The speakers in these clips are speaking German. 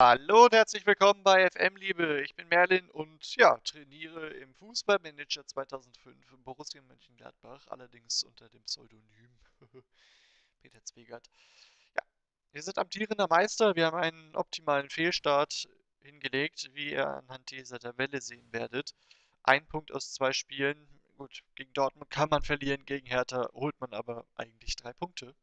Hallo und herzlich willkommen bei FM Liebe. Ich bin Merlin und ja, trainiere im Fußballmanager 2005 im Borussia Mönchengladbach, allerdings unter dem Pseudonym Peter Zwegert. Ja, wir sind amtierender Meister. Wir haben einen optimalen Fehlstart hingelegt, wie ihr anhand dieser Tabelle sehen werdet. Ein Punkt aus 2 Spielen. Gut, gegen Dortmund kann man verlieren, gegen Hertha holt man aber eigentlich 3 Punkte.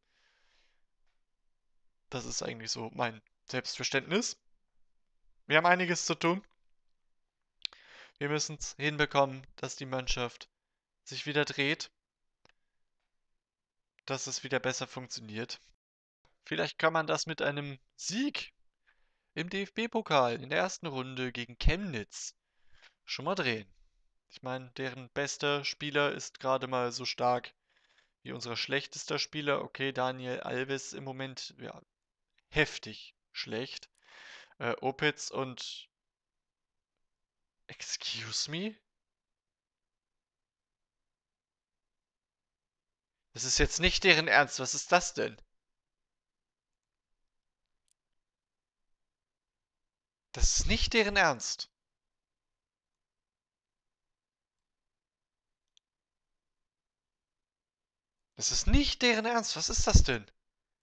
Das ist eigentlich so mein Selbstverständnis. Wir haben einiges zu tun. Wir müssen es hinbekommen, dass die Mannschaft sich wieder dreht, dass es wieder besser funktioniert. Vielleicht kann man das mit einem Sieg im DFB-Pokal in der ersten Runde gegen Chemnitz schon mal drehen. Ich meine, deren bester Spieler ist gerade mal so stark wie unser schlechtester Spieler. Okay, Daniel Alves im Moment, ja, heftig schlecht. Opitz und... Excuse me? Das ist jetzt nicht deren Ernst. Was ist das denn? Das ist nicht deren Ernst. Das ist nicht deren Ernst. Was ist das denn?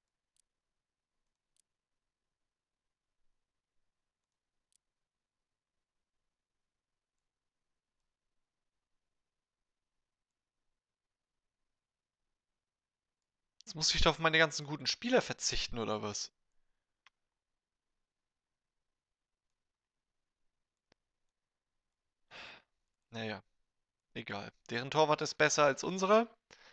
Jetzt muss ich doch auf meine ganzen guten Spieler verzichten, oder was? Naja, egal. Deren Torwart ist besser als unserer.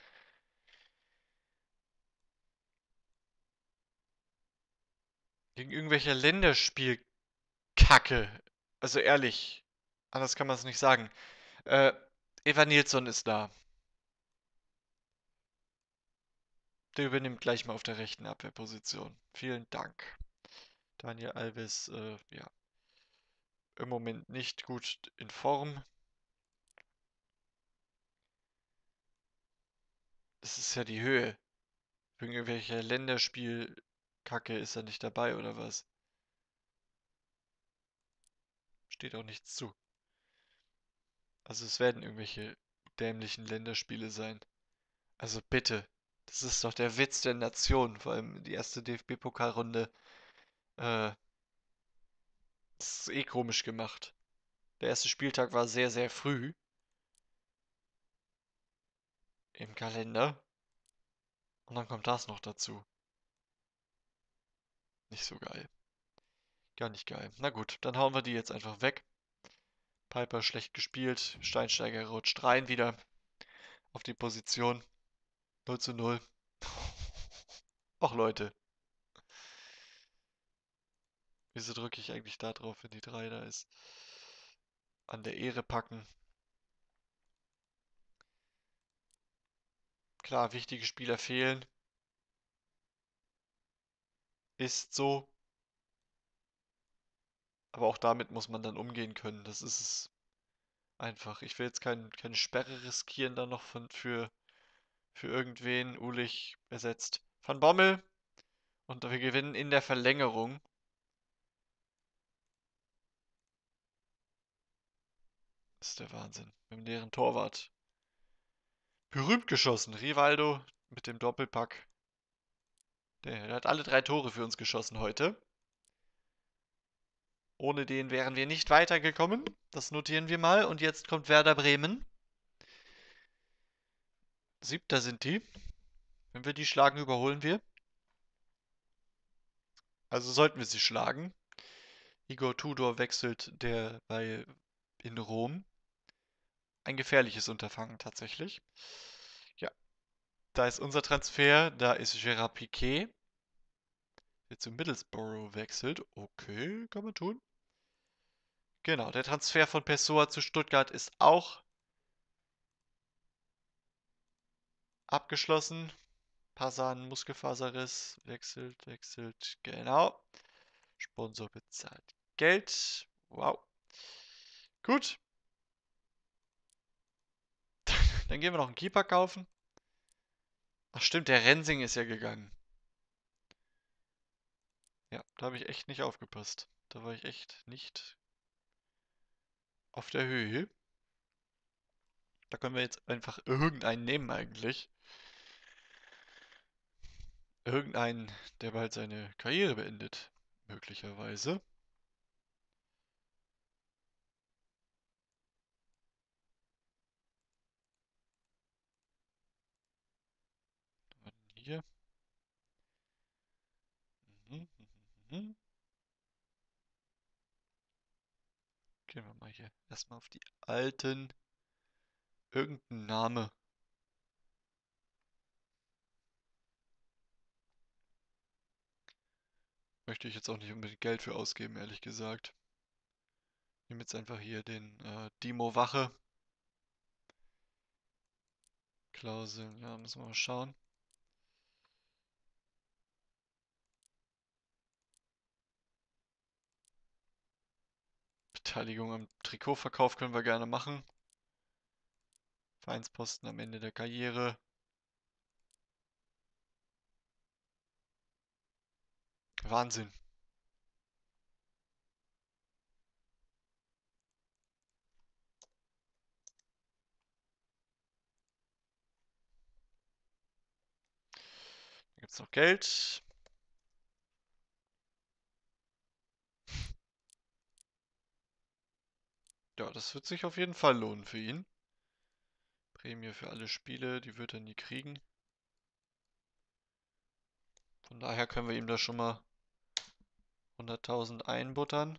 Gegen irgendwelche Länderspielkacke. Also ehrlich. Anders kann man es nicht sagen. Äh, Eva Nilsson ist da. Der übernimmt gleich mal auf der rechten Abwehrposition. Vielen Dank. Daniel Alves, ja, im Moment nicht gut in Form. Das ist ja die Höhe. Wegen irgendwelcher Länderspielkacke ist er nicht dabei, oder was? Steht auch nichts zu. Also es werden irgendwelche dämlichen Länderspiele sein. Also bitte. Das ist doch der Witz der Nation. Vor allem die erste DFB-Pokalrunde. Das ist eh komisch gemacht. Der erste Spieltag war sehr, sehr früh im Kalender. Und dann kommt das noch dazu. Nicht so geil. Gar nicht geil. Na gut, dann hauen wir die jetzt einfach weg. Piper schlecht gespielt. Steinsteiger rutscht rein wieder auf die Position. 0:0. Och Leute. Wieso drücke ich eigentlich da drauf, wenn die 3 da ist? An der Ehre packen. Klar, wichtige Spieler fehlen. Ist so. Aber auch damit muss man dann umgehen können. Das ist es einfach. Ich will jetzt keine Sperre riskieren dann noch für irgendwen. Ulich ersetzt Van Bommel. Und wir gewinnen in der Verlängerung. Das ist der Wahnsinn. Mit dem leeren Torwart. Berühmt geschossen. Rivaldo mit dem Doppelpack. Der hat alle 3 Tore für uns geschossen heute. Ohne den wären wir nicht weitergekommen. Das notieren wir mal. Und jetzt kommt Werder Bremen. 7. sind die. Wenn wir die schlagen, überholen wir. Also sollten wir sie schlagen. Igor Tudor wechselt derweil in Rom. Ein gefährliches Unterfangen tatsächlich. Ja, da ist unser Transfer. Da ist Gerard Piqué. Der zu Middlesbrough wechselt. Okay, kann man tun. Genau, der Transfer von Pessoa zu Stuttgart ist auch abgeschlossen. Pasan Muskelfaserriss wechselt. Genau. Sponsor bezahlt Geld. Wow. Gut. Dann gehen wir noch einen Keeper kaufen. Ach stimmt, der Rensing ist ja gegangen. Ja, Da habe ich echt nicht aufgepasst. Da war ich echt nicht auf der Höhe. Da können wir jetzt einfach irgendeinen nehmen eigentlich. Irgendeinen, der bald seine Karriere beendet. Möglicherweise. Hier. Mhm, mhm, mhm. Gehen wir mal hier erstmal auf die alten. Irgendein Name. Möchte ich jetzt auch nicht unbedingt Geld für ausgeben, ehrlich gesagt. Ich nehme jetzt einfach hier den Dimo Wache. Klauseln, ja, müssen wir mal schauen. Beteiligung am Trikotverkauf können wir gerne machen. Vereinsposten am Ende der Karriere. Wahnsinn. Da gibt es noch Geld. Ja, das wird sich auf jeden Fall lohnen für ihn. Prämie für alle Spiele, die wird er nie kriegen. Von daher können wir ihm da schon mal 100.000 einbuttern.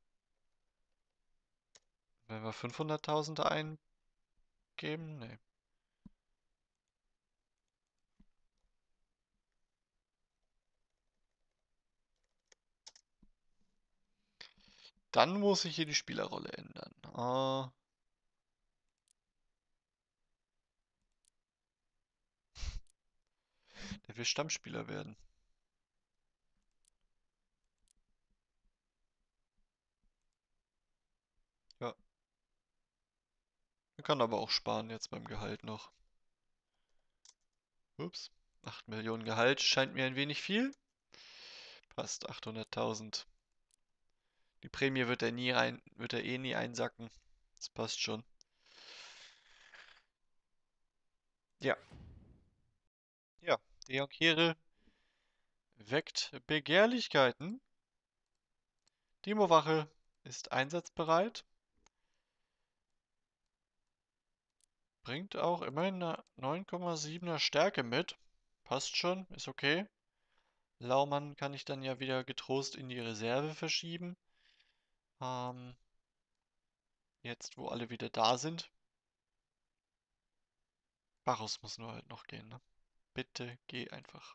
Wenn wir 500.000 eingeben? Nee. Dann muss ich hier die Spielerrolle ändern. Der will Stammspieler werden. Ja. Er kann aber auch sparen jetzt beim Gehalt noch. Ups. 8 Millionen Gehalt scheint mir ein wenig viel. Passt, 800.000. Die Prämie wird er eh nie einsacken. Das passt schon. Ja. Ja, De Kehre weckt Begehrlichkeiten. Timo Wache ist einsatzbereit. Bringt auch immerhin eine 9,7er Stärke mit. Passt schon, ist okay. Laumann kann ich dann ja wieder getrost in die Reserve verschieben. Ähm, Jetzt, wo alle wieder da sind. Barros muss nur halt noch gehen, ne? Bitte geh einfach.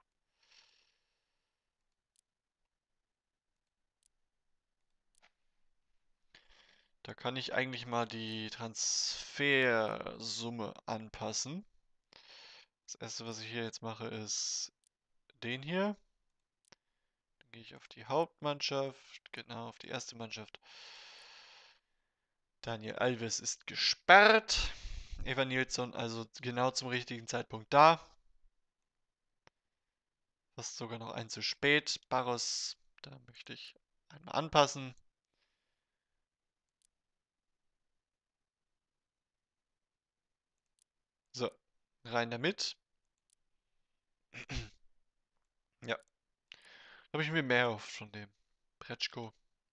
Da kann ich eigentlich mal die Transfersumme anpassen. Das erste, was ich hier jetzt mache, ist den hier. Dann gehe ich auf die Hauptmannschaft, genau, auf die erste Mannschaft. Daniel Alves ist gesperrt. Evan Nilsson also genau zum richtigen Zeitpunkt da. Fast sogar noch ein zu spät. Barros, da möchte ich einmal anpassen. So, rein damit. Ja, habe ich mir mehr erhofft von dem. Pretschko.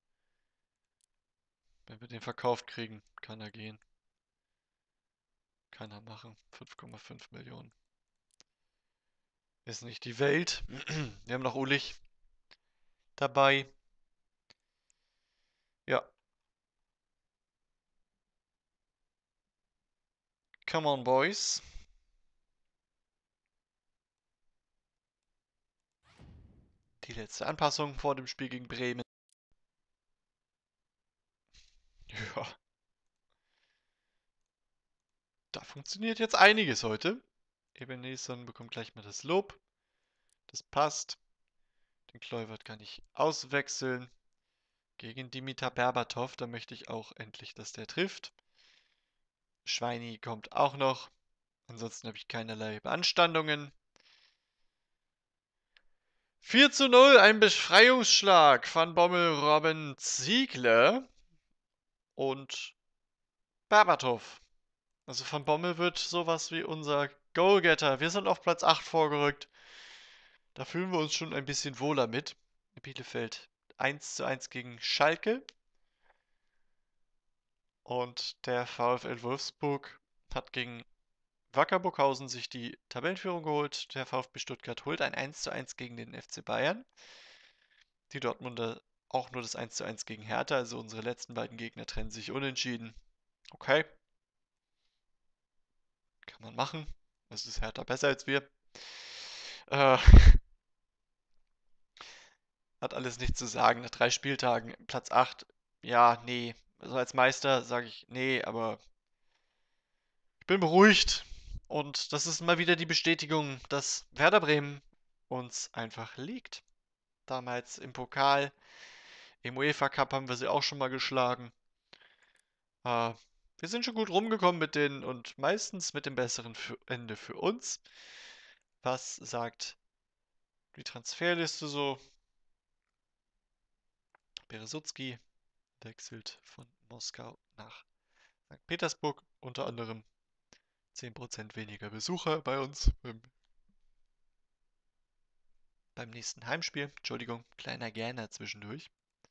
Wenn wir den verkauft kriegen, kann er gehen. Kann er machen. 5,5 Millionen. Ist nicht die Welt. Wir haben noch Ulich dabei. Ja. Come on, boys. Die letzte Anpassung vor dem Spiel gegen Bremen. Ja, da funktioniert jetzt einiges heute. Ebenezer bekommt gleich mal das Lob. Das passt. Den Kluivert kann ich auswechseln. Gegen Dimitar Berbatov. Da möchte ich auch endlich, dass der trifft. Schweini kommt auch noch. Ansonsten habe ich keinerlei Beanstandungen. 4:0, ein Befreiungsschlag. Van Bommel, Robben, Ziegler und Berbatov. Also Van Bommel wird sowas wie unser Goalgetter. Wir sind auf Platz 8 vorgerückt. Da fühlen wir uns schon ein bisschen wohler mit. Bielefeld 1:1 gegen Schalke. Und der VfL Wolfsburg hat gegen Wacker Burghausen sich die Tabellenführung geholt. Der VfB Stuttgart holt ein 1:1 gegen den FC Bayern. Die Dortmunder auch nur das 1:1 gegen Hertha. Also unsere letzten beiden Gegner trennen sich unentschieden. Okay, kann man machen. Es ist Hertha besser als wir. Äh, hat alles nichts zu sagen. Nach 3 Spieltagen Platz 8. Ja, nee. Also als Meister sage ich nee, aber ich bin beruhigt. Und das ist mal wieder die Bestätigung, dass Werder Bremen uns einfach liegt. Damals im Pokal, im UEFA Cup haben wir sie auch schon mal geschlagen. Äh, wir sind schon gut rumgekommen mit denen und meistens mit dem besseren Ende für uns. Was sagt die Transferliste so? Beresutski wechselt von Moskau nach St. Petersburg, unter anderem 10% weniger Besucher bei uns beim nächsten Heimspiel. Entschuldigung, kleiner Gähner zwischendurch.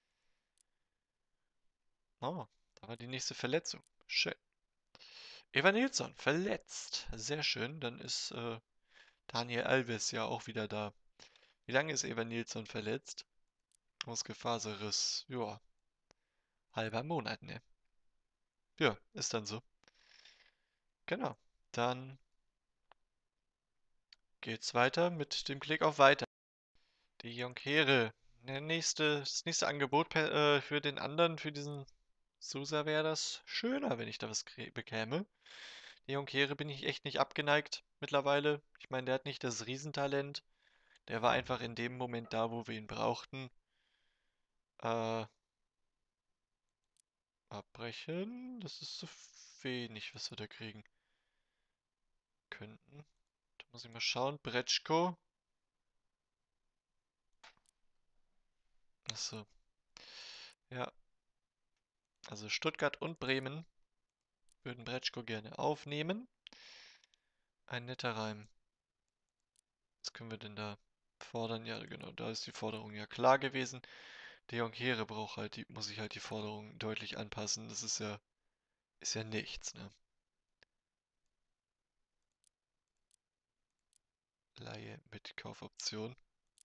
Oh, da war die nächste Verletzung. Schön. Evan Nilsson verletzt. Sehr schön. Dann ist Daniel Alves ja auch wieder da. Wie lange ist Evan Nilsson verletzt? Muskelfaserriss. Ja, halber Monat, ne? Ja, ist dann so. Genau. Dann geht's weiter mit dem Klick auf Weiter. Die Jonkere. Das nächste Angebot für den anderen, für diesen Sousa wäre das schöner, wenn ich da was bekäme. Die Jonkere bin ich echt nicht abgeneigt mittlerweile. Ich meine, der hat nicht das Riesentalent. Der war einfach in dem Moment da, wo wir ihn brauchten. Äh, abbrechen. Das ist zu wenig, was wir da kriegen könnten. Da muss ich mal schauen. Bretschko. Achso. Ja. Also Stuttgart und Bremen würden Bretschko gerne aufnehmen. Ein netter Reim. Was können wir denn da fordern? Ja, genau, da ist die Forderung ja klar gewesen. De Jong Here braucht halt muss ich halt die Forderung deutlich anpassen. Das ist ja nichts, ne? Leihe mit Kaufoption.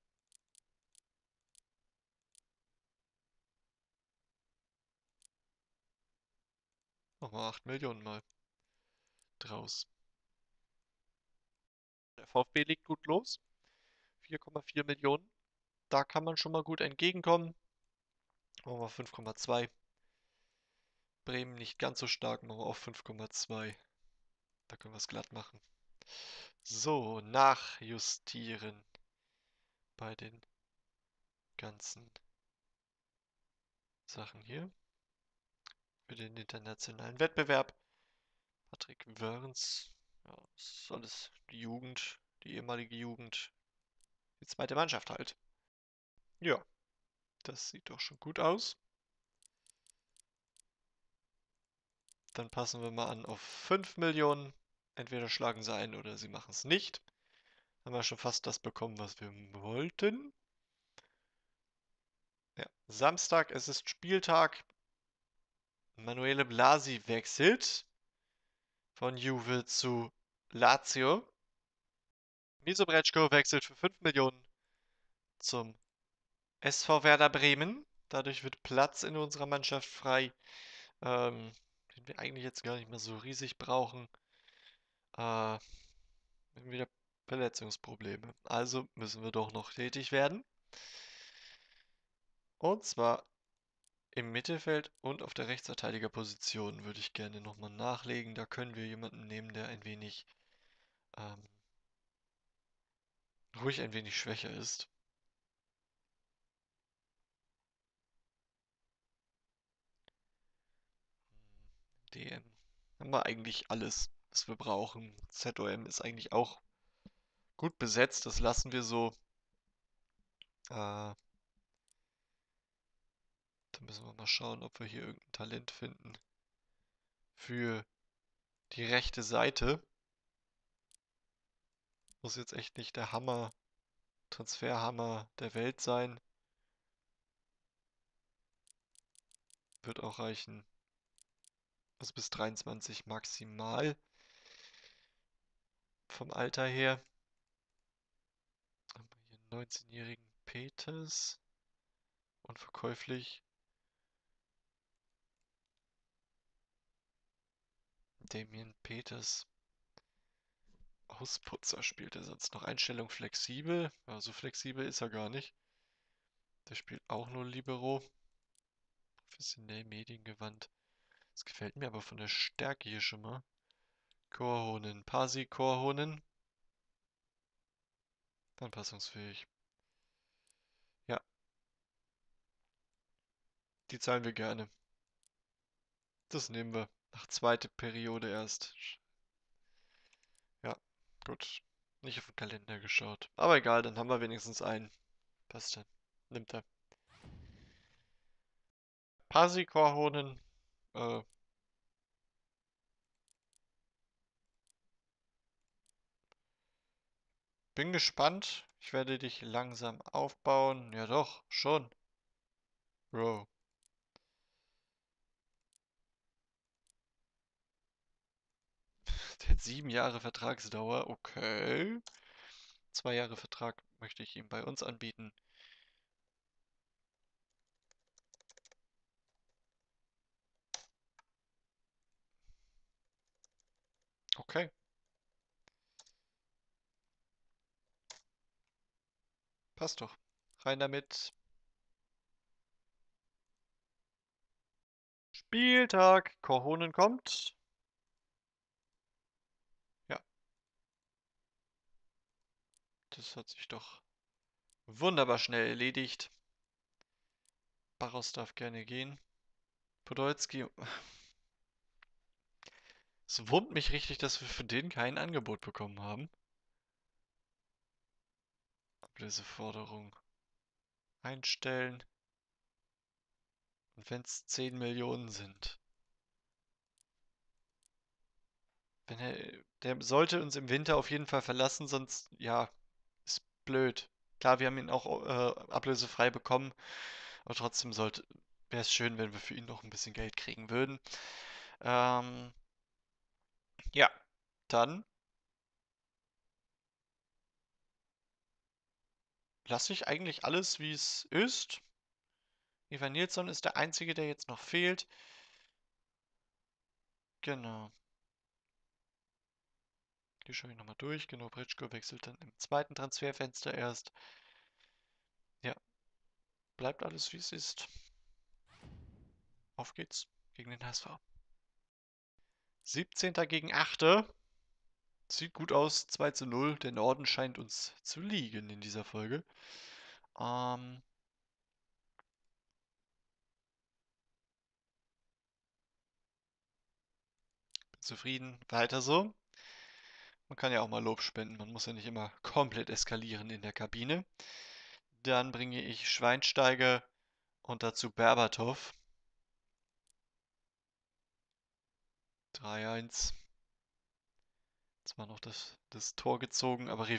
Machen wir 8 Millionen mal draus. Der VfB legt gut los. 4,4 Millionen. Da kann man schon mal gut entgegenkommen. Machen wir 5,2. Bremen nicht ganz so stark, machen wir auch 5,2. Da können wir es glatt machen. So, nachjustieren bei den ganzen Sachen hier. Für den internationalen Wettbewerb. Patrick Wörns. Ja, das ist alles die Jugend, die ehemalige Jugend. Die zweite Mannschaft halt. Ja, das sieht doch schon gut aus. Dann passen wir mal an auf 5 Millionen. Entweder schlagen sie ein oder sie machen es nicht. Haben wir schon fast das bekommen, was wir wollten. Ja, Samstag, es ist Spieltag. Manuele Blasi wechselt von Juve zu Lazio. Miso Brečko wechselt für 5 Millionen zum SV Werder Bremen. Dadurch wird Platz in unserer Mannschaft frei, den wir eigentlich jetzt gar nicht mehr so riesig brauchen. Wir haben wieder Verletzungsprobleme. Also müssen wir doch noch tätig werden. Und zwar im Mittelfeld und auf der Rechtsverteidigerposition würde ich gerne nochmal nachlegen. Da können wir jemanden nehmen, der ein wenig, ähm, ruhig ein wenig schwächer ist. DM. Haben wir eigentlich alles, was wir brauchen. ZOM ist eigentlich auch gut besetzt. Das lassen wir so. Dann müssen wir mal schauen, ob wir hier irgendein Talent finden für die rechte Seite. Muss jetzt echt nicht der Hammer, Transferhammer der Welt sein. Wird auch reichen. Also bis 23 maximal. Vom Alter her. Haben wir hier einen 19-jährigen Peters. Unverkäuflich. Damien Peters. Ausputzer spielt er sonst noch. Einstellung flexibel. Ja, so flexibel ist er gar nicht. Der spielt auch nur Libero. Professionell mediengewandt. Das gefällt mir aber von der Stärke hier schon mal. Korhonen. Pasi Korhonen. Anpassungsfähig. Ja, die zahlen wir gerne. Das nehmen wir. Nach zweiter Periode erst. Ja, gut. Nicht auf den Kalender geschaut. Aber egal, dann haben wir wenigstens einen. Passt dann. Nimmt er. Pasi Korhonen. Äh, Bin gespannt. Ich werde dich langsam aufbauen. Ja doch, schon. Bro. Der hat 7 Jahre Vertragsdauer. Okay. 2 Jahre Vertrag möchte ich ihm bei uns anbieten. Okay. Passt doch. Rein damit. Spieltag. Korhonen kommt. Ja, das hat sich doch wunderbar schnell erledigt. Barros darf gerne gehen. Podolski. Es wurmt mich richtig, dass wir für den kein Angebot bekommen haben. Ablöseforderung einstellen. Und wenn es 10 Millionen sind. Wenn der sollte uns im Winter auf jeden Fall verlassen, sonst, ja, ist blöd. Klar, wir haben ihn auch ablösefrei bekommen, aber trotzdem wäre es schön, wenn wir für ihn noch ein bisschen Geld kriegen würden. Ja, dann lasse ich eigentlich alles, wie es ist. Ivan Nilsson ist der Einzige, der jetzt noch fehlt. Genau. Die schaue ich nochmal durch. Genau, Britschko wechselt dann im zweiten Transferfenster erst. Ja, bleibt alles, wie es ist. Auf geht's gegen den HSV. 17. gegen 8. Sieht gut aus, 2:0. Der Norden scheint uns zu liegen in dieser Folge. Bin zufrieden. Weiter so. Man kann ja auch mal Lob spenden. Man muss ja nicht immer komplett eskalieren in der Kabine. Dann bringe ich Schweinsteiger und dazu Berbatov. 3:1. Zwar noch das Tor gezogen, aber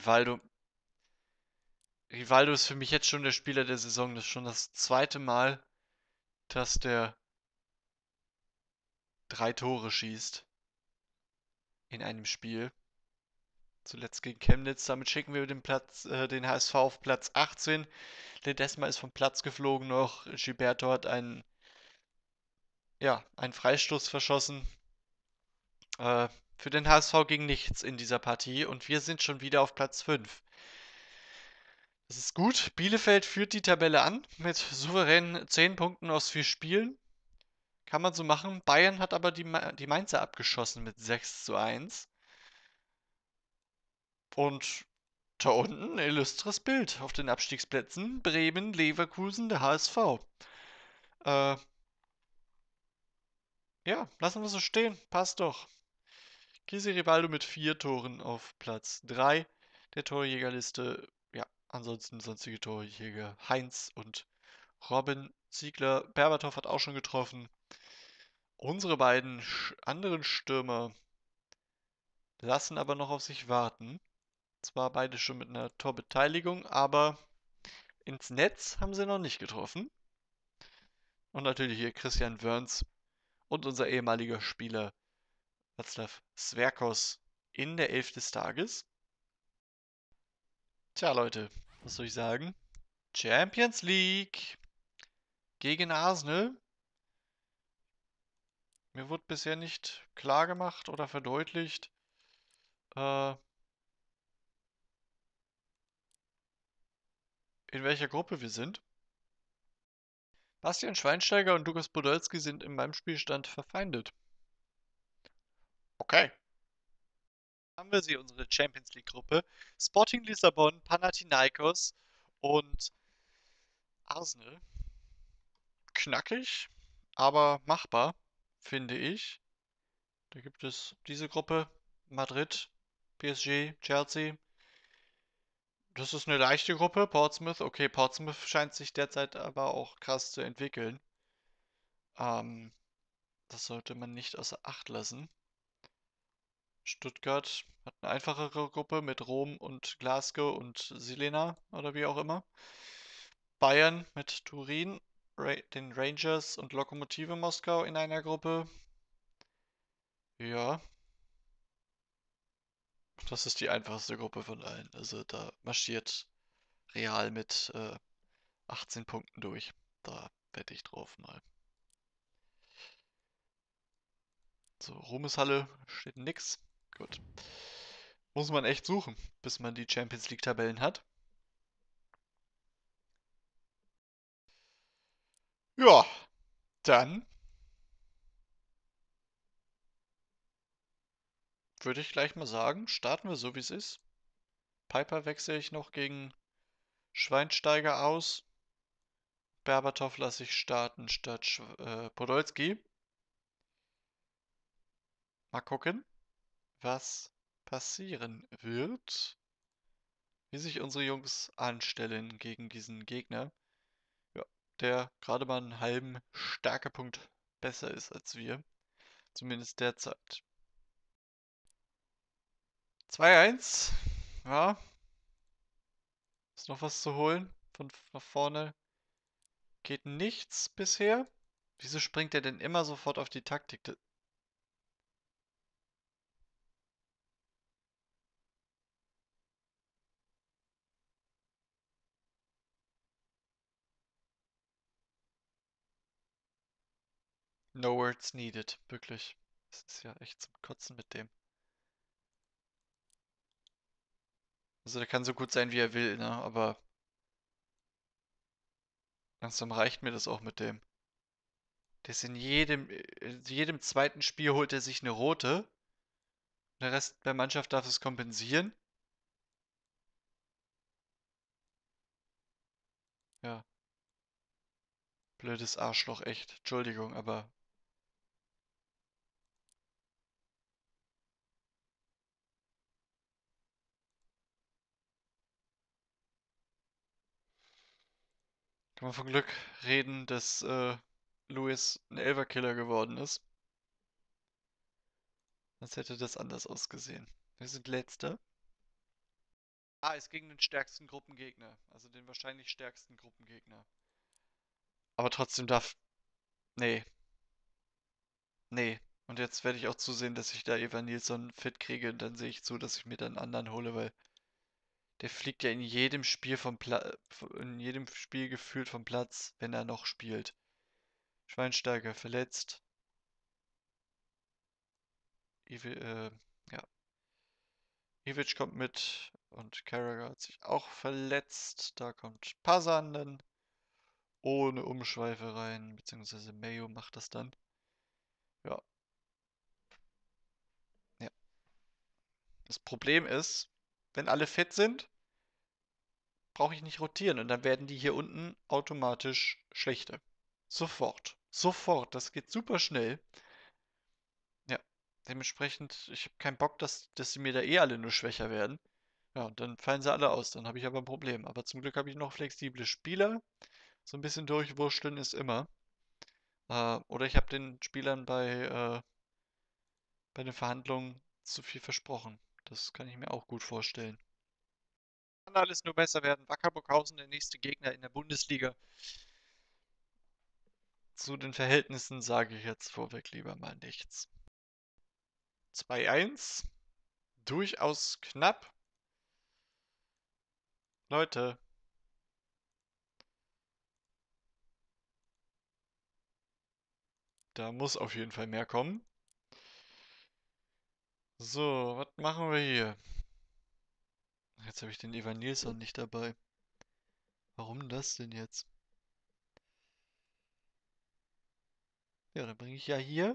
Rivaldo ist für mich jetzt schon der Spieler der Saison. Das ist schon das zweite Mal, dass der 3 Tore schießt in einem Spiel. Zuletzt gegen Chemnitz. Damit schicken wir den HSV auf Platz 18. Ledesma ist vom Platz geflogen noch. Gilberto hat einen Freistoß verschossen. Für den HSV ging nichts in dieser Partie und wir sind schon wieder auf Platz 5. Das ist gut. Bielefeld führt die Tabelle an mit souveränen 10 Punkten aus 4 Spielen. Kann man so machen. Bayern hat aber die Mainzer abgeschossen mit 6:1. Und da unten ein illustres Bild auf den Abstiegsplätzen. Bremen, Leverkusen, der HSV. Äh, ja, lassen wir so stehen. Passt doch. Kisi Rivaldo mit 4 Toren auf Platz 3 der Torjägerliste. Ja, Ansonsten sonstige Torjäger Heinz und Robin Ziegler. Berbatov hat auch schon getroffen. Unsere beiden anderen Stürmer lassen aber noch auf sich warten. Zwar beide schon mit einer Torbeteiligung, aber ins Netz haben sie noch nicht getroffen. Und natürlich hier Christian Wörns und unser ehemaliger Spieler Václav Sverkos in der Elf des Tages. Tja, Leute, was soll ich sagen? Champions League gegen Arsenal. Mir wurde bisher nicht klar gemacht oder verdeutlicht, in welcher Gruppe wir sind. Bastian Schweinsteiger und Lukas Podolski sind in meinem Spielstand verfeindet. Okay. Haben wir sie, unsere Champions League-Gruppe. Sporting Lissabon, Panathinaikos und Arsenal. Knackig, aber machbar, finde ich. Da gibt es diese Gruppe, Madrid, PSG, Chelsea. Das ist eine leichte Gruppe. Portsmouth, okay, Portsmouth scheint sich derzeit aber auch krass zu entwickeln. Das sollte man nicht außer Acht lassen. Stuttgart hat eine einfachere Gruppe mit Rom und Glasgow und Silena oder wie auch immer. Bayern mit Turin, den Rangers und Lokomotive Moskau in einer Gruppe. Ja, das ist die einfachste Gruppe von allen. Also da marschiert Real mit 18 Punkten durch. Da wette ich drauf mal. So, Ruhmeshalle steht nix. Gut. Muss man echt suchen, bis man die Champions League Tabellen hat. Ja, dann würde ich gleich mal sagen, starten wir so wie es ist. Piper wechsle ich noch gegen Schweinsteiger aus. Berbatov lasse ich starten statt Podolski. Mal gucken, was passieren wird. Wie sich unsere Jungs anstellen gegen diesen Gegner. Ja, der gerade mal einen halben Stärkepunkt besser ist als wir. Zumindest derzeit. 2-1. Ja, ist noch was zu holen. Von nach vorne geht nichts bisher. Wieso springt er denn immer sofort auf die Taktik? No words needed, wirklich. Das ist ja echt zum Kotzen mit dem. Also der kann so gut sein, wie er will, ne? Aber langsam reicht mir das auch mit dem. Der ist in jedem zweiten Spiel holt er sich eine rote. Der Rest der Mannschaft darf es kompensieren. Ja, blödes Arschloch, echt. Entschuldigung, aber kann man von Glück reden, dass Lewis ein Elferkiller geworden ist. Sonst hätte das anders ausgesehen. Wir sind Letzter. Ah, ist gegen den stärksten Gruppengegner. Also den wahrscheinlich stärksten Gruppengegner. Aber trotzdem darf. Nee, nee. Und jetzt werde ich auch zusehen, dass ich da Evan Nilsson fit kriege. Und dann sehe ich zu, dass ich mir dann einen anderen hole, weil der fliegt ja in jedem Spiel in jedem Spiel gefühlt vom Platz, wenn er noch spielt. Schweinsteiger verletzt. Ja. Ivic kommt mit und Carragher hat sich auch verletzt. Da kommt Pasan dann ohne Umschweife rein, beziehungsweise Mayo macht das dann. Ja, ja. Das Problem ist, wenn alle fit sind, brauche ich nicht rotieren und dann werden die hier unten automatisch schlechter. Sofort. Sofort. Das geht super schnell. Ja. Dementsprechend, ich habe keinen Bock, dass sie mir da eh alle nur schwächer werden. Ja, und dann fallen sie alle aus. Dann habe ich aber ein Problem. Aber zum Glück habe ich noch flexible Spieler. So ein bisschen durchwursteln ist immer. Oder ich habe den Spielern bei den Verhandlungen zu viel versprochen. Das kann ich mir auch gut vorstellen. Kann alles nur besser werden. Wacker Burghausen, der nächste Gegner in der Bundesliga. Zu den Verhältnissen sage ich jetzt vorweg lieber mal nichts. 2-1. Durchaus knapp. Leute. Da muss auf jeden Fall mehr kommen. So, was machen wir hier? Jetzt habe ich den Evan Nilsson nicht dabei. Warum das denn jetzt? Ja, dann bringe ich ja hier.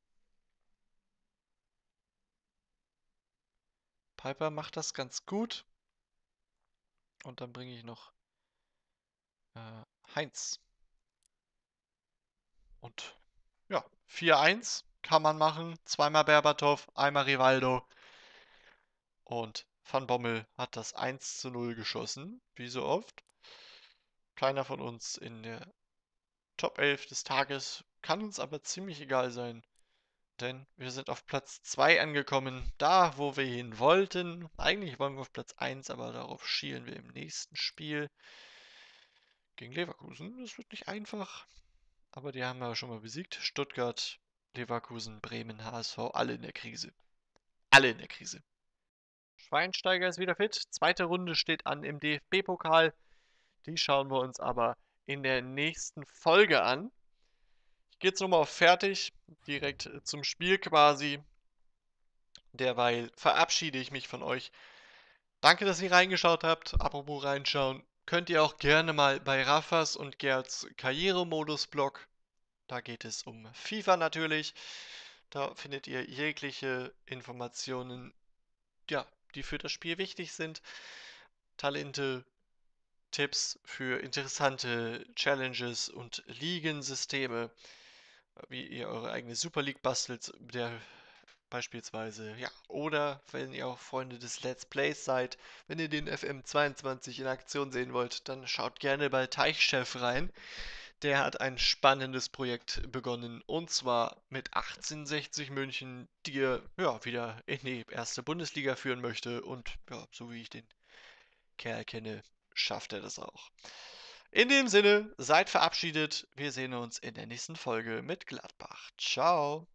Piper macht das ganz gut. Und dann bringe ich noch Heinz. Und ja, 4-1 kann man machen. Zweimal Berbatov, einmal Rivaldo. Und Van Bommel hat das 1:0 geschossen, wie so oft. Keiner von uns in der Top 11 des Tages, kann uns aber ziemlich egal sein. Denn wir sind auf Platz 2 angekommen, da wo wir hin wollten. Eigentlich wollen wir auf Platz 1, aber darauf schielen wir im nächsten Spiel gegen Leverkusen. Das wird nicht einfach, aber die haben wir schon mal besiegt. Stuttgart, Leverkusen, Bremen, HSV, alle in der Krise. Alle in der Krise. Schweinsteiger ist wieder fit. Zweite Runde steht an im DFB-Pokal. Die schauen wir uns aber in der nächsten Folge an. Ich gehe jetzt nochmal auf Fertig, direkt zum Spiel quasi. Derweil verabschiede ich mich von euch. Danke, dass ihr reingeschaut habt. Apropos reinschauen, könnt ihr auch gerne mal bei Raffas und Gerds Karrieremodus-Blog. Da geht es um FIFA natürlich. Da findet ihr jegliche Informationen, ja, die für das Spiel wichtig sind. Talente, Tipps für interessante Challenges und Ligensysteme, wie ihr eure eigene Super League bastelt, der beispielsweise, ja, oder wenn ihr auch Freunde des Let's Plays seid, wenn ihr den FM22 in Aktion sehen wollt, dann schaut gerne bei Teichchef rein. Der hat ein spannendes Projekt begonnen, und zwar mit 1860 München, die er ja, wieder in die erste Bundesliga führen möchte. Und ja, so wie ich den Kerl kenne, schafft er das auch. In dem Sinne, seid verabschiedet. Wir sehen uns in der nächsten Folge mit Gladbach. Ciao.